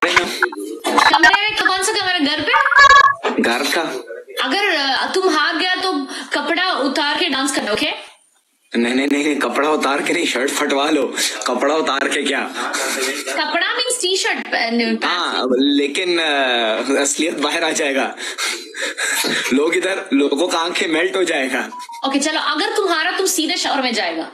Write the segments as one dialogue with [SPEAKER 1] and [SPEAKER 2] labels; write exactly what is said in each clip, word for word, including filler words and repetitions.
[SPEAKER 1] कमरे में? कौन सा कमरा? घर पे?
[SPEAKER 2] घर का।
[SPEAKER 1] अगर तुम हार गया तो कपड़ा उतार के डांस करना, ओके?
[SPEAKER 2] नहीं नहीं नहीं, कपड़ा उतार के नहीं, शर्ट फटवा लो। कपड़ा उतार के क्या?
[SPEAKER 1] कपड़ा मीन्स टी शर्ट।
[SPEAKER 2] हाँ, लेकिन असलियत बाहर आ जाएगा। लोग इधर, लोगों का आंखें मेल्ट हो जाएगा।
[SPEAKER 1] ओके चलो, अगर तुम्हारा तुम सीधे शावर में जाएगा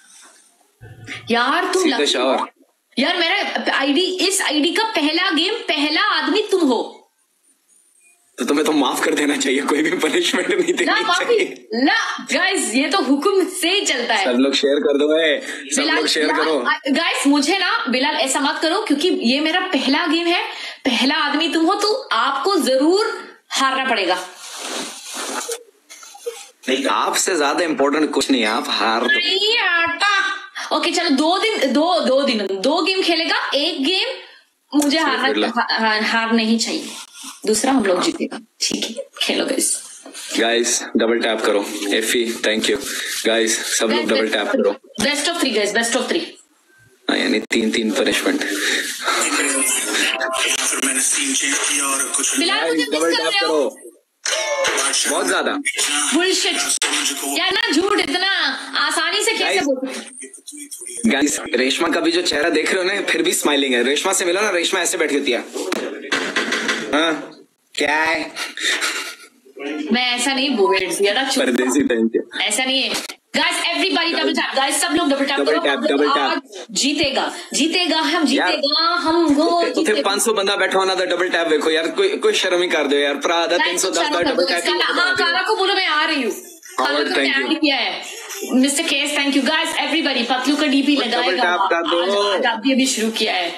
[SPEAKER 1] यार, तुम
[SPEAKER 2] सीधे शावर।
[SPEAKER 1] यार मेरा आईडी, इस आईडी का पहला गेम, पहला आदमी तुम हो,
[SPEAKER 2] तो तुम्हें तो माफ कर देना चाहिए, कोई भी पनिशमेंट नहीं देनी चाहिए
[SPEAKER 1] ना। गाइस ये तो हुक्म से ही चलता है।
[SPEAKER 2] सब लोग शेयर कर दो है, सब लोग शेयर करो।
[SPEAKER 1] गाइस मुझे ना बिलाल ऐसा मत करो, क्योंकि ये मेरा पहला गेम है, पहला आदमी तुम हो, तो आपको जरूर हारना पड़ेगा।
[SPEAKER 2] नहीं, आपसे ज्यादा इम्पोर्टेंट कुछ नहीं, आप हार दो।
[SPEAKER 1] ओके चलो, दो दिन दो दो दिन दो गेम खेलेगा, एक गेम मुझे हारना हार, हार नहीं चाहिए, दूसरा हम लोग जीतेगा। ठीक है, खेलो गाइस।
[SPEAKER 2] गाइस डबल टैप करो। एफी थैंक यू। गाइस सब लोग डबल टैप करो।
[SPEAKER 1] Best of three guys, best of three.
[SPEAKER 2] यानी तीन तीन पनिशमेंट।
[SPEAKER 1] बिलाल मुझे
[SPEAKER 2] डबल टैप करो, बहुत ज्यादा
[SPEAKER 1] बुलशिट यार, ना झूठ इतना आसानी से कैसे बोल सकते?
[SPEAKER 2] गाइस रेशमा का भी जो चेहरा देख रहे हो ना, फिर भी स्माइलिंग है। रेशमा से मिलो ना, रेशमा ऐसे बैठी होती है। हाँ क्या है?
[SPEAKER 1] मैं ऐसा नहीं बोल रही ना,
[SPEAKER 2] परदेसी थैंक
[SPEAKER 1] ऐसा नहीं है। Guys everybody double tap, guys सब लोग double tap
[SPEAKER 2] double tap, double tap.
[SPEAKER 1] जीतेगा जीतेगा हम जीतेगा हम वो
[SPEAKER 2] तो फिर पाँच सौ बंदा बैठा होना था। डबल टैप देखो यार, कोई कोई शर्म ही कर दो यार। पर आधा तीन सौ दस डबल टैप।
[SPEAKER 1] हाँ काला को बोलो मैं आ रही हूँ, काला को मैं ऐड किया है। मिस्टर केस thank you. Guys everybody Patlu का डीपी लगाएगा, आज अभी अभी शुरू किया है।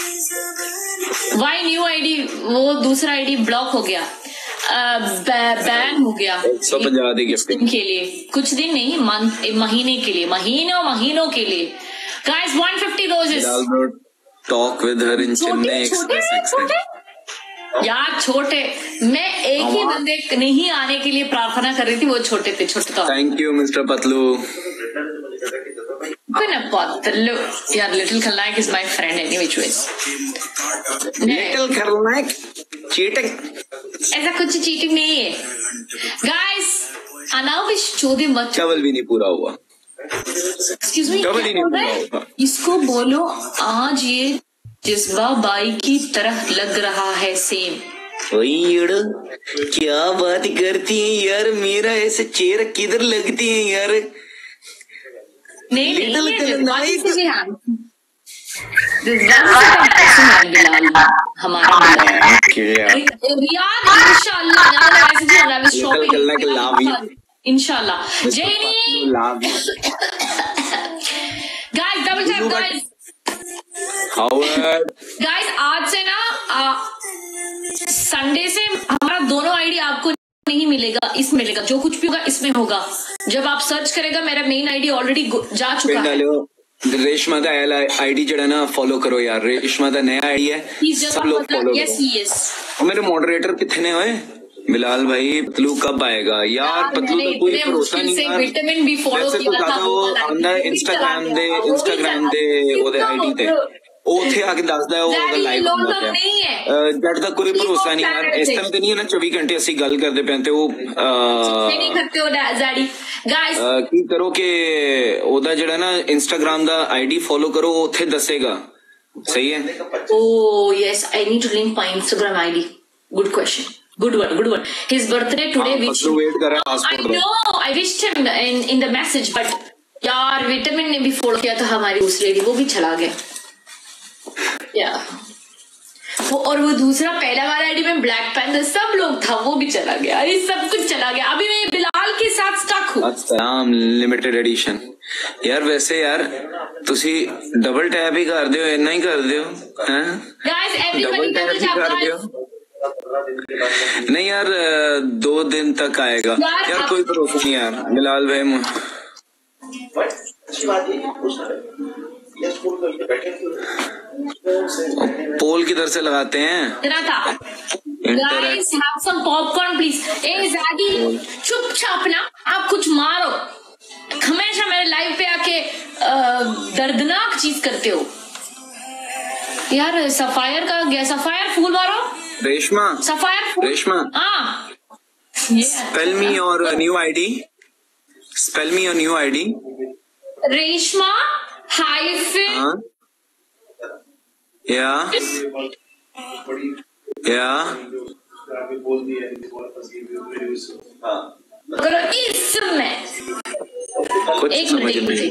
[SPEAKER 1] वाई न्यू आईडी, वो दूसरा आईडी ब्लॉक हो गया, बैन हो गया
[SPEAKER 2] सौ पंजाब गिफ्टिंग
[SPEAKER 1] के लिए, कुछ दिन नहीं मंथ महीने के लिए, महीनों महीनों के लिए। Guys one fifty roses.
[SPEAKER 2] Talk with her in Chennai Express.
[SPEAKER 1] यार छोटे, मैं एक ही बंदे नहीं आने के लिए प्रार्थना कर रही थी, वो छोटे थे, छोटे तो।
[SPEAKER 2] Thank you mister Patlu.
[SPEAKER 1] Patlu यार, little Khalnayak is my friend any which ways.
[SPEAKER 2] Little Khalnayak cheating,
[SPEAKER 1] ऐसा कुछ चीटिंग नहीं है गाइस। अनाविश चौधरी मत,
[SPEAKER 2] डबल भी नहीं पूरा हुआ।
[SPEAKER 1] एक्सक्यूज मी,
[SPEAKER 2] डबल ही नहीं पूरा हुआ।
[SPEAKER 1] इसको बोलो आज ये जज्बा बाई की तरह लग रहा है सेम।
[SPEAKER 2] क्या बात करती है यार, मेरा ऐसे चेहरा किधर लगती है यार।
[SPEAKER 1] नहीं नहीं हमारा इंशाल्लाह। जय guys, double tap guys. Guys आज से ना संडे से हमारा दोनों आईडी आपको नहीं मिलेगा, इस मिलेगा। जो कुछ भी होगा इसमें होगा। जब आप सर्च करेगा, मेरा मेन आईडी ऑलरेडी जा चुका है।
[SPEAKER 2] रेशमा का आईडी जड़ा ना फॉलो करो यार, रेशमा का नया आईडी है, सब लोग फॉलो करो।
[SPEAKER 1] Yes yes.
[SPEAKER 2] और मेरे मॉडरेटर कितने हुए? बिलाल भाई पतलू कब आएगा यार? पतलू का कोई भरोसा नहीं यार।
[SPEAKER 1] विटामिन बी फॉलो किया था वो
[SPEAKER 2] इंस्टाग्राम दे इंस्टाग्राम दे ओदे आईडी ते ਉੱਥੇ ਆ ਕੇ ਦੱਸਦਾ ਉਹ ਉਹਦਾ ਲਾਈਵ ਹੁੰਦਾ ਹੈ। ਜੱਟ ਦਾ ਕੋਈ ਭਰੋਸਾ ਨਹੀਂ ਯਾਰ। ਇਸ ਤਰ੍ਹਾਂ ਤੇ ਨਹੀਂ ਹੈ ਨਾ ਚੌਵੀ ਘੰਟੇ ਅਸੀਂ ਗੱਲ ਕਰਦੇ ਪਏ ਤੇ ਉਹ
[SPEAKER 1] ਨਹੀਂ ਕਰਤੇ ਹੋ ਡੈਡੀ। ਗਾਇਸ
[SPEAKER 2] ਕੀ ਕਰੋ ਕਿ ਉਹਦਾ ਜਿਹੜਾ ਨਾ ਇੰਸਟਾਗ੍ਰਾਮ ਦਾ ਆਈਡੀ ਫੋਲੋ ਕਰੋ, ਉੱਥੇ ਦੱਸੇਗਾ। ਸਹੀ ਹੈ।
[SPEAKER 1] Oh yes, I need to link my Instagram I D. Good question. Good one, good one. His birthday today, which I know, I wished him in in the message, but यार vitamin ने भी follow किया था हमारी दूसरी ID, वो भी चला गया। Yeah. वो और वो दूसरा पहला वाला आईडी में ब्लैक पैंथर सब लोग था, वो भी चला गया। ये सब कुछ चला गया। अभी मैं बिलाल के साथ स्टक हूँ।
[SPEAKER 2] अस्सलाम लिमिटेड एडिशन। यार वैसे यार तुसी डबल टैप ही कर दियो, इतना ही कर दियो।
[SPEAKER 1] गाइस एवरीबॉडी डबल टैप कर दियो।
[SPEAKER 2] नहीं यार दो दिन तक आएगा यार, यार कोई भरोसा नहीं यार। बिलाल भाई पोल किधर से लगाते हैं?
[SPEAKER 1] Guys have some popcorn please. ए ज़ादी चुपचाप ना, आप कुछ मारो। हमेशा मेरे लाइव पे आके दर्दनाक चीज करते हो। यार सफायर का गया, सफायर फूल मारो।
[SPEAKER 2] रेशमा,
[SPEAKER 1] सफायर फूल।
[SPEAKER 2] रेशमा,
[SPEAKER 1] हाँ,
[SPEAKER 2] spell me your new ID, spell me your new ID.
[SPEAKER 1] Reshma hyphen,
[SPEAKER 2] या या
[SPEAKER 1] करो इसमें।
[SPEAKER 2] कुछ
[SPEAKER 1] एक
[SPEAKER 2] समझ
[SPEAKER 1] मिनट,
[SPEAKER 2] नहीं।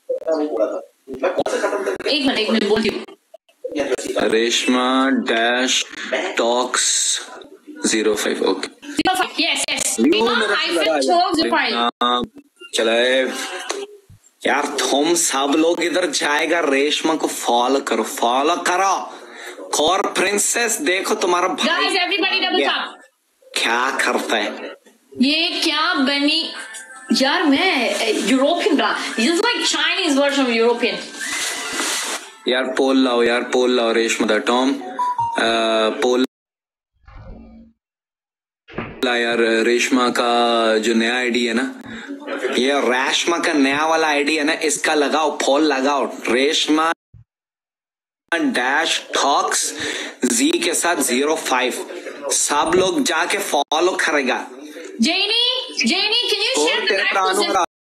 [SPEAKER 1] एक मिनट एक मिनट बोलती हूँ।
[SPEAKER 2] Reshma dash talks zero five. Okay,
[SPEAKER 1] yes yes, hyphen talks five.
[SPEAKER 2] चले यार, तुम सब लोग इधर जाएगा, रेशमा को फॉलो करो, फॉलो करो। कौर प्रिंसेस देखो तुम्हारा भाई
[SPEAKER 1] गाइस एवरीबॉडी डबल टैप।
[SPEAKER 2] क्या करता है
[SPEAKER 1] ये, क्या बनी यार, मैं यूरोपियन रहा, it's like Chinese version of European.
[SPEAKER 2] यार पोल लाओ, यार पोल लाओ रेशमा द टॉम, पोल ला यार। रेशमा का जो नया आईडी है ना, ये रेशमा का नया वाला आईडी है ना, इसका लगाओ, फॉल लगाओ, रेशमा डैश टॉक्स जी के साथ जीरो फाइव। सब लोग जाके फॉलो करेगा।
[SPEAKER 1] Jenny, Jenny, can you share the